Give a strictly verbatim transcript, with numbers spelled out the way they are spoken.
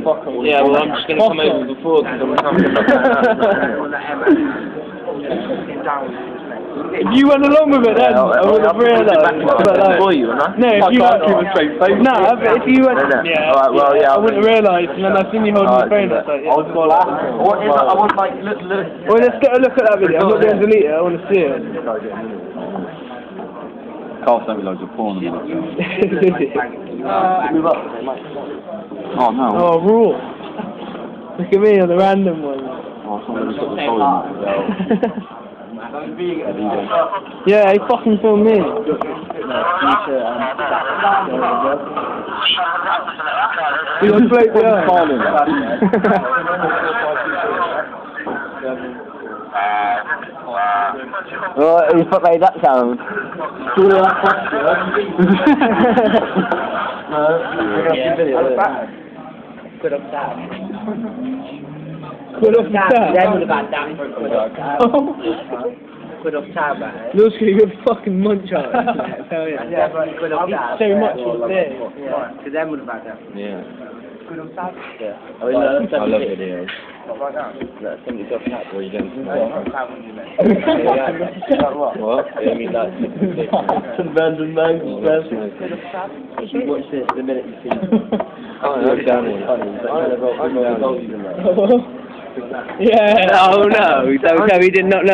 Yeah, well, I'm just going to come over before because I'm coming. If you went along with it, then I would have realised. But like, For you, no, no, if you can't went, keep a straight face. no, but if you went, Yeah. Alright, well, yeah. I wouldn't have realised, and then I seen you holding Alright, the phone. I was like, yeah. I was just laughing. I want, I want like, look, look. Well, let's get a look at that video. I'm not going to delete it. I want to see it. Carl sent me loads of porn. uh, Move up. Oh no. oh, raw. Look at me on the random one. Oh, someone's got the phone. Yeah, he fucking filmed me. He was float behind. Oh, who the fuck made that sound? Good up that. Quid off the tab. Them would have had that for a quid off tab. Quid off tab, man. Looks like you're fucking munch out. Hell yeah. Yeah, but quid off tab. So much was there. Yeah, because them would have had that. Yeah. Quid off tab? Yeah. I mean, uh, I love videos. Not right now. That somebody's got cat where you don't see What? what? Yeah, I mean that. Some random names. Quid off tab? You should watch this the minute you see it. Oh, no, I'm down here. Yeah, oh no, don't tell me he did not know.